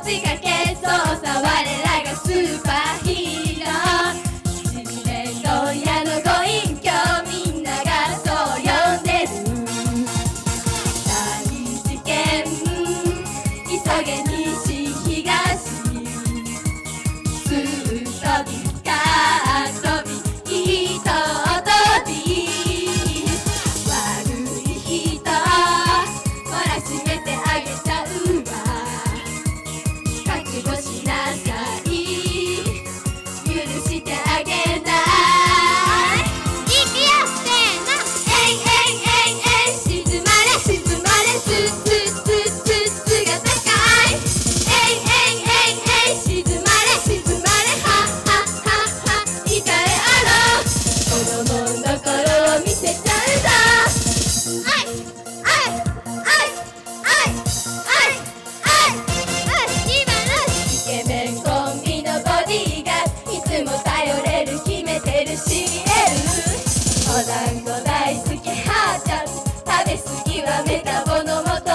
ちかけそうさ我らがスーパーヒーロー七面問屋のご隠居みんながそう呼んでる大事件急げ西東すっとびかっとびひととび悪い人懲らしめてあげちゃうわ覚悟しなさい許してあげないいくよせーのえいえいえいえい沈まれ沈まれスッスッスッスッスが高いえいえいえいえい沈まれ沈まれはっはっはっは控えあろう子供の頃を見せちゃうぞあいあいあいあいあいイケメンコンビのボディがいつも頼れる決めてる CL お団子大好きはーちゃん食べ過ぎはメタボのもと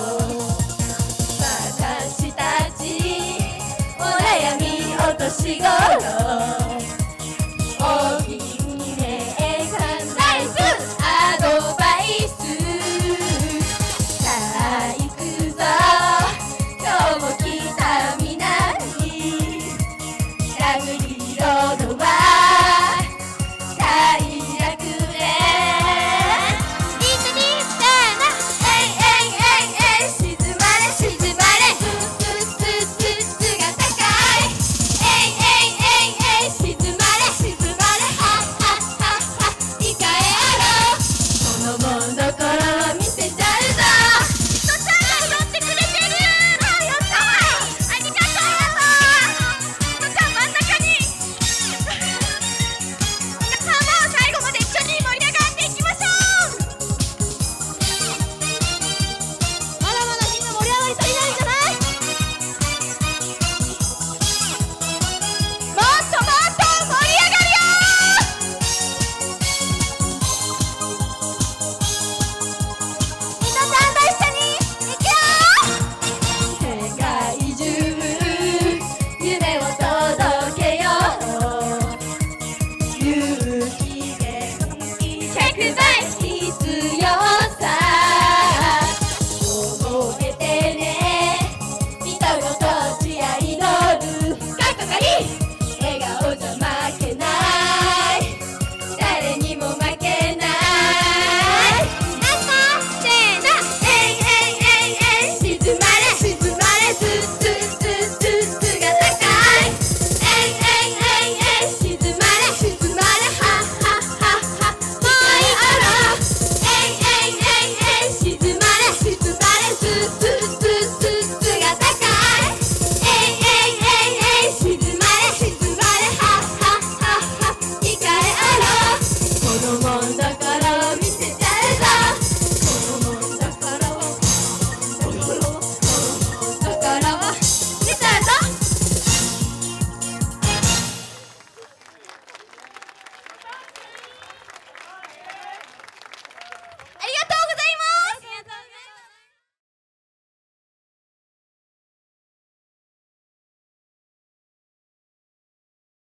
私たちお悩みお年頃おきにねさんナイスアドバイスさあ行くぞ今日も北南ラグリーロードは快楽へ一緒にせーのえいえいえいえい沈まれ沈まれスッスッスッスッスが高いえいえいえいえい沈まれ沈まれはっはっはっは控えあろう子供の頃を見せちゃうぞとちゃんが踊ってくれてるあやったありがとうとちゃん真ん中に皆さんも最後まで一緒に盛り上がっていきましょうまだまだみんな盛り上がり足りないんじゃないもっともっと盛り上がるよみとちゃんと一緒にいくよ世界中夢を届けよう勇気元気100倍必要さ覚えてね人ごと血合いのルかっこかり笑顔じゃ負けない誰にも負けないせーのえいえいえいえい沈まれ沈まれスッスッスッスッスが高いえいえいえいえい沈まれ沈まれはっはっはっはもういいあろうえいえいえいえい沈まれ沈まれスッス